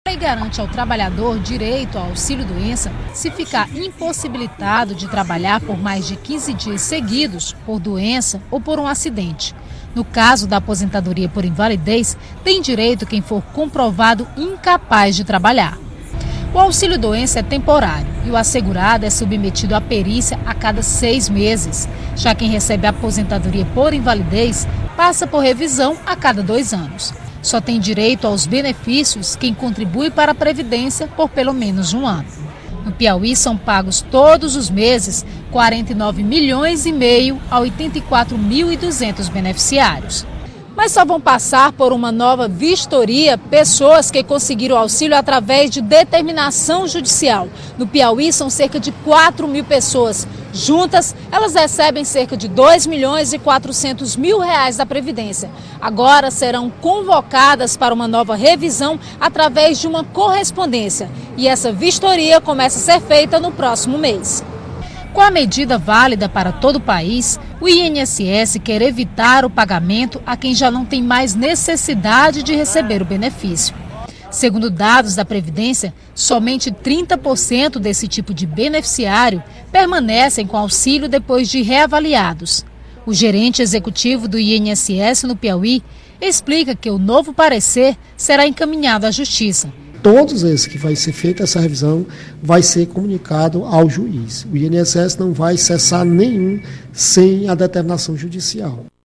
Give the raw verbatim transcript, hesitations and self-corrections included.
A lei garante ao trabalhador direito ao auxílio-doença se ficar impossibilitado de trabalhar por mais de quinze dias seguidos por doença ou por um acidente. No caso da aposentadoria por invalidez, tem direito quem for comprovado incapaz de trabalhar. O auxílio-doença é temporário e o assegurado é submetido à perícia a cada seis meses. Já quem recebe a aposentadoria por invalidez passa por revisão a cada dois anos. Só tem direito aos benefícios quem contribui para a Previdência por pelo menos um ano. No Piauí são pagos todos os meses quarenta e nove milhões e meio a oitenta e quatro mil e duzentos beneficiários. Mas só vão passar por uma nova vistoria pessoas que conseguiram auxílio através de determinação judicial. No Piauí são cerca de quatro mil pessoas. Juntas, elas recebem cerca de dois milhões e quatrocentos mil reais da Previdência. Agora serão convocadas para uma nova revisão através de uma correspondência. E essa vistoria começa a ser feita no próximo mês. Com a medida válida para todo o país, o I N S S quer evitar o pagamento a quem já não tem mais necessidade de receber o benefício. Segundo dados da Previdência, somente trinta por cento desse tipo de beneficiário permanecem com auxílio depois de reavaliados. O gerente executivo do I N S S no Piauí explica que o novo parecer será encaminhado à Justiça. Todos esses que vai ser feita essa revisão vai ser comunicado ao juiz. O I N S S não vai cessar nenhum sem a determinação judicial.